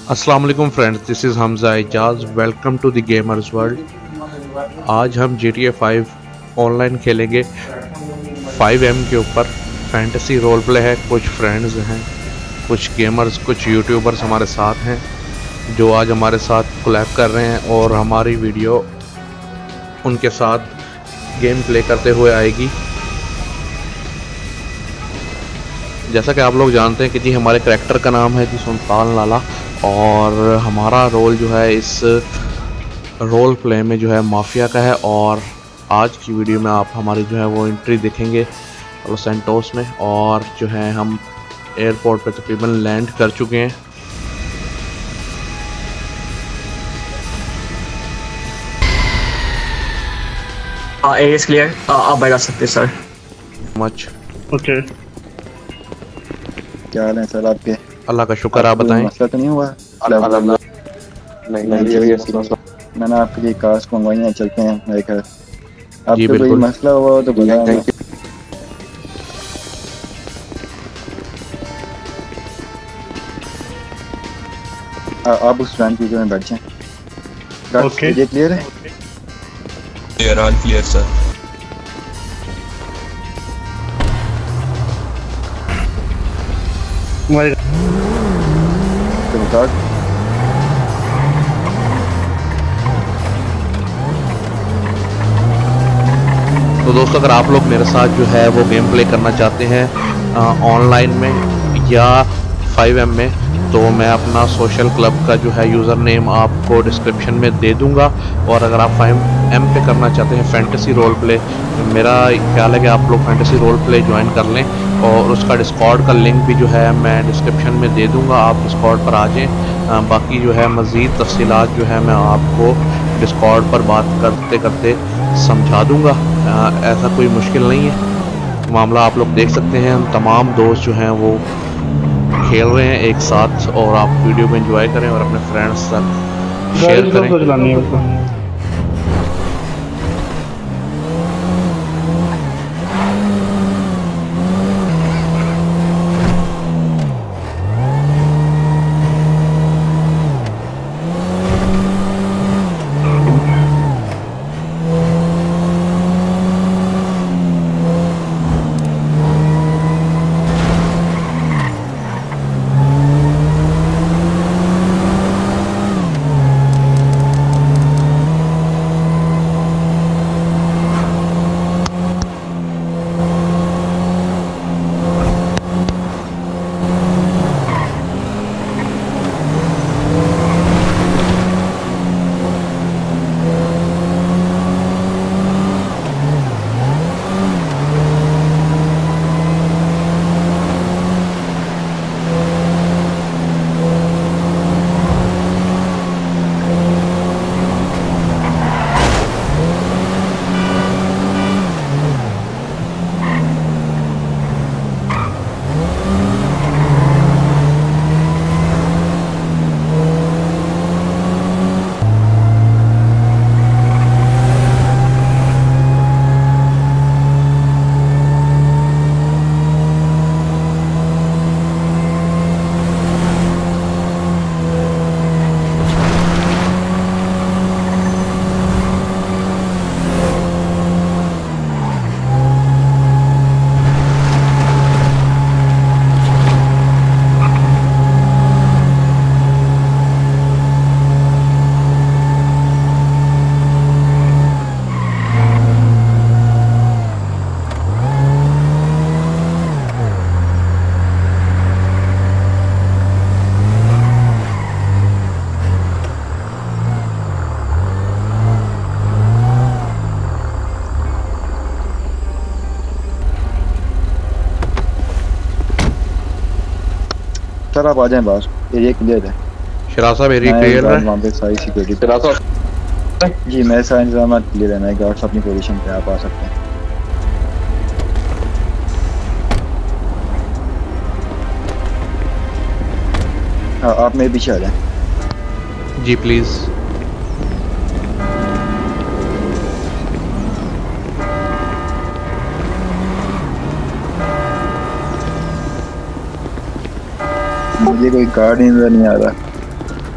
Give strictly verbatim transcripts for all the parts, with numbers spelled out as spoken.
अस्सलाम वालेकुम friends, this is Hamza Ejaz. Welcome to the gamers world. आज हम G T A five online खेलेंगे फाइव एम के ऊपर। फैंटेसी रोल प्ले है। कुछ फ्रेंड्स हैं, कुछ गेमर्स, कुछ यूट्यूबर्स हमारे साथ हैं जो आज हमारे साथ कोलैब कर रहे हैं और हमारी वीडियो उनके साथ गेम प्ले करते हुए आएगी। जैसा कि आप लोग जानते हैं कि जी हमारे करैक्टर का नाम है जी सुल्तान लाला, और हमारा रोल जो है इस रोल प्ले में जो है माफिया का है। और आज की वीडियो में आप हमारी जो है वो एंट्री देखेंगे लॉस सैंटोस में, और जो है हम एयरपोर्ट पे तकरीबन लैंड कर चुके हैं। एरिया इज क्लियर, आप बैठ सकते हैं सर। मच ओके, क्या हाल है सर आपके? अल्लाह का शुक्र। आप बताएं। मसला तो नहीं हुआ? नहीं नहीं, मैंने आपके लिए कार्स मंगवाई हैं, चलते हैं मेरे घर। जी आपको कोई मसला हुआ तो बताएं। आप उस फ्रंट पीछे में बैठ जाएं। ओके, ये क्लियर है? Clear, all clear sir. तो दोस्तों, अगर आप लोग मेरे साथ जो है वो गेम प्ले करना चाहते हैं ऑनलाइन में या फाइव एम में, तो मैं अपना सोशल क्लब का जो है यूज़र नेम आपको डिस्क्रिप्शन में दे दूंगा। और अगर आप फाइव एम पे करना चाहते हैं फैंटेसी रोल प्ले, तो मेरा ख्याल है कि आप लोग फैंटेसी रोल प्ले ज्वाइन कर लें, और उसका डिस्कॉर्ड का लिंक भी जो है मैं डिस्क्रिप्शन में दे दूंगा। आप डिस्कॉर्ड पर आ जाएँ। बाकी जो है मज़ीद तफसीलात जो है मैं आपको डिस्कॉर्ड पर बात करते करते समझा दूंगा। आ, ऐसा कोई मुश्किल नहीं है। मामला आप लोग देख सकते हैं। हम तमाम दोस्त जो हैं वो खेल रहे हैं एक साथ, और आप वीडियो को एंजॉय करें और अपने फ्रेंड्स तक शेयर करें। सर आप आ जाएं बाहर, एरिया क्लियर है। शराब साहब एरिया क्लियर है। वहाँ पे सारी सिक्योरिटी जी, मेरे सारे इंतजाम क्लियर है। मैं गार्ड्स अपनी पोजीशन पे, आप आ सकते हैं। हाँ, आप मेरे पीछे आ जाएं। जी प्लीज़। मुझे कोई गार्ड नजर नहीं आ रहा।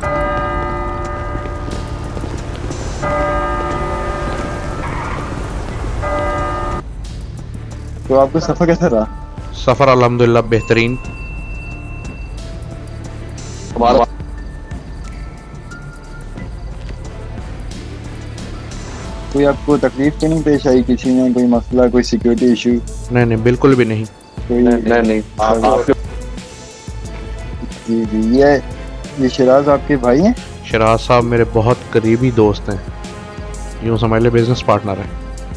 तो आपका सफर कैसा रहा? सफ़र अल्हम्दुलिल्लाह बेहतरीन। हमारा कोई आपको तकलीफ तो नहीं पेश आई किसी ने, कोई मसला, कोई सिक्योरिटी इशू? नहीं नहीं बिल्कुल भी नहीं। कोई नहीं नहीं आप, आप जी जी ये ये शिराज आपके भाई हैं? शराज साहब मेरे बहुत करीबी दोस्त हैं, यूँ समझ ले बिजनेस पार्टनर हैं।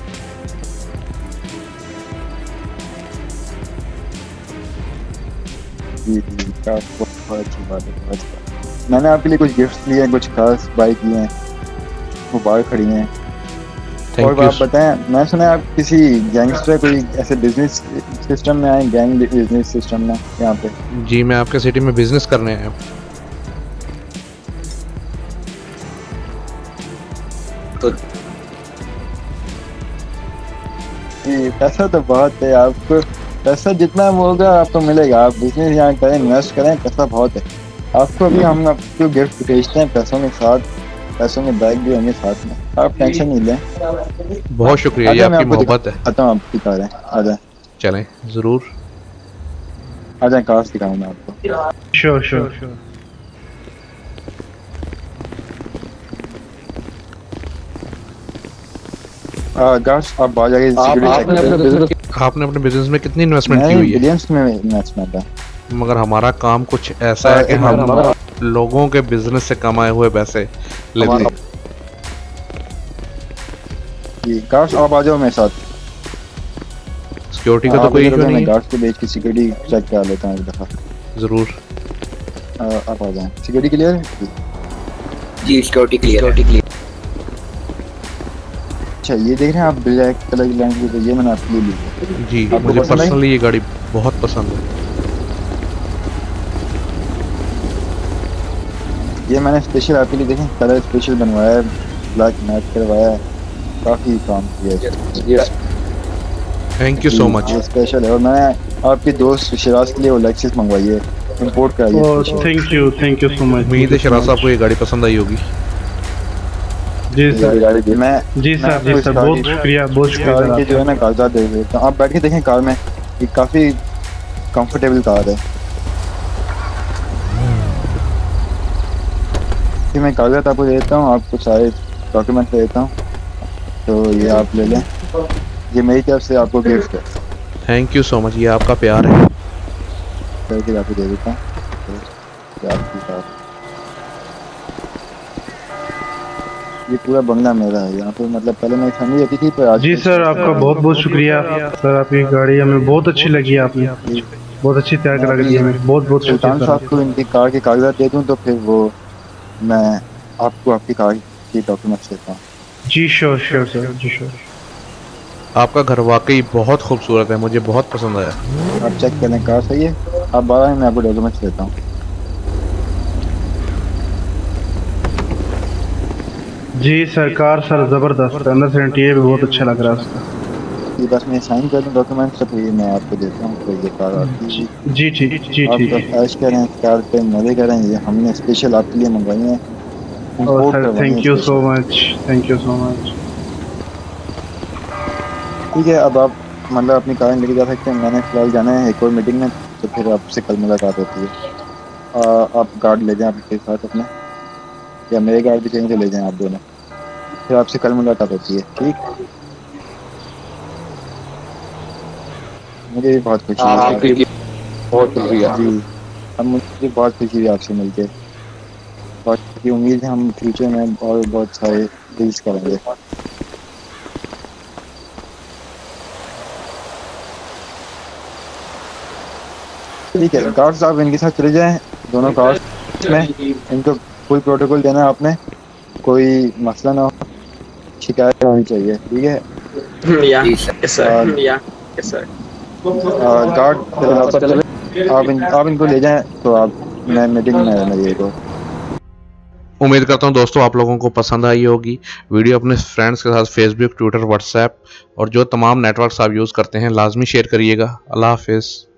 जी जी बहुत अच्छी बात है, बहुत अच्छी बात। मैंने आपके लिए कुछ गिफ्ट्स लिए हैं, कुछ खास बाइक लिए हैं, वो बाहर खड़ी हैं। और आप बताएं, मैं सुना है आप किसी गैंगस्टर कोई ऐसे बिजनेस सिस्टम में आए, गैंग बिजनेस सिस्टम में यहाँ पे? जी मैं आपके सिटी में बिजनेस करने आया हूँ। तो जी पैसा तो बहुत है, आपको पैसा जितना होगा आपको मिलेगा। आप बिजनेस यहाँ करें, इन्वेस्ट करें, पैसा बहुत है आपको। अभी हम आपको गिफ्ट भेजते हैं पैसों के साथ, पैसों में बैग भी होंगे साथ में, आप टेंशन नहीं लें। बहुत शुक्रिया, ये आपकी मोहब्बत है। आता हूँ आपकी कार है, आ जाए। चलें ज़रूर आ जाए, कार दिखाऊँ मैं आपको। Sure sure sure. गार्ड्स आप आ जाइए। आपने अपने बिजनेस में कितनी इन्वेस्टमेंट की हुई है? बिलियंस में इन्वेस्टमेंट है, मगर हमारा काम कुछ ऐसा है कि हम लोगों के बिजनेस से कमाए हुए पैसे लेते हैं। जी गार्ड्स आप आ जाओ मेरे साथ। सिक्योरिटी का तो कोई इशू नहीं है। गार्ड्स को भेज के सिक्योरिटी चेक करा लेता हूँ एक दफा। जरूर आप आ जाएं। सिक्योरिटी क्लियर है? जी सिक्योरिटी क्लियर है। अच्छा ये देख रहे हैं आप ब्लैक कलर की लैंड, तो ये मैंने आपके लिए ली है। जी मुझे पर्सनली ये गाड़ी बहुत पसंद है। ये मैंने स्पेशल आपके लिए देखें कलर स्पेशल बनवाया है, ब्लैक मैट करवाया है, काफी काम किया है। Thank you so much. ये स्पेशल है। और मैंने आपके दोस्त शिराज के लिए वो लेक्सस मंगवाई है, इंपोर्ट कराई है। Thank you thank you so much. उम्मीद है शिराज साहब को ये गाड़ी पसंद आई होगी। जी सर। मैं जी सर जी सर बहुत शुक्रिया, बहुत शुक्रिया। कार के जो है ना कागजात दे देता हूँ, आप बैठ के देखें कार में, ये काफी कंफर्टेबल कार है। फिर मैं कागजात आपको दे देता हूँ, आपको सारे डॉक्यूमेंट दे देता हूँ, तो ये आप ले लें। ये मेरी तरफ से आपको गिफ्ट है। थैंक यू सो मच, ये आपका प्यार है। करके आपको दे देता हूँ, तो आपकी कार। ये पूरा बंगला मेरा है यहाँ पे, मतलब पहले मेरी फैमिली रहती थी पर आज। जी सर आपका बहुत बहुत शुक्रिया सर, आपकी गाड़ी हमें बहुत अच्छी लगी, आपने बहुत अच्छी तैयार करा दी हमें, बहुत बहुत शुक्रिया। सुल्तान साहब को इनकी कार के कागजात दे दूँ तो फिर वो मैं आपको आपकी कार की डॉक्यूमेंट्स देता हूँ। जी श्योर श्योर सर, जी श्योर। आपका घर वाकई बहुत खूबसूरत है, मुझे बहुत पसंद आया। आप चेक कर लें कार सही है, आप बारह में मैं आपको डॉक्यूमेंट्स देता हूँ। जी सरकार सर जबरदस्त, अंदर से इंटीरियर भी बहुत अच्छा लग रहा है उसका। ये बस मैं साइन कर दूँ डॉक्यूमेंट्स, तो ये मैं आपको देता हूँ, तो ये कार आपकी। जी ठीक जी आप ठीक। तो ऐश करें, कार पे मजे करें, ये हमने स्पेशल आपके लिए मंगवाई है। Sir thank you so much, thank you so much. ठीक है, अब आप मतलब अपनी कार लेके जा सकते हैं। मैंने फिलहाल जाना है एक और मीटिंग में, तो फिर आपसे कल मुलाकात होती है। आ, आप गार्ड ले जाएं आपके साथ अपने, या मेरे गार्ड भी कहीं से ले जाएं आप दोनों, फिर आपसे कल मुलाकात होती है। ठीक, मुझे भी बहुत खुशी है। बहुत शुक्रिया जी, अब मुझे बहुत खुशी हुई आपसे मिलकर, और की उम्मीद है हम फ्यूचर में और बहुत सारे डील्स करेंगे। ठीक है गार्ड साहब, इनके साथ चले जाएं दोनों कार्स में, इनको फुल प्रोटोकॉल देना है आपने, कोई मसला ना हो, शिकायत होनी चाहिए। ठीक है या यस सर, या यस सर। गार्ड आप इन, आप इनको ले जाएं, तो आप मैं मीटिंग में मेरी को। उम्मीद करता हूँ दोस्तों आप लोगों को पसंद आई होगी वीडियो। अपने फ्रेंड्स के साथ फेसबुक, ट्विटर, व्हाट्सएप और जो तमाम नेटवर्क्स आप यूज़ करते हैं लाजमी शेयर करिएगा। अल्लाह हाफिज़।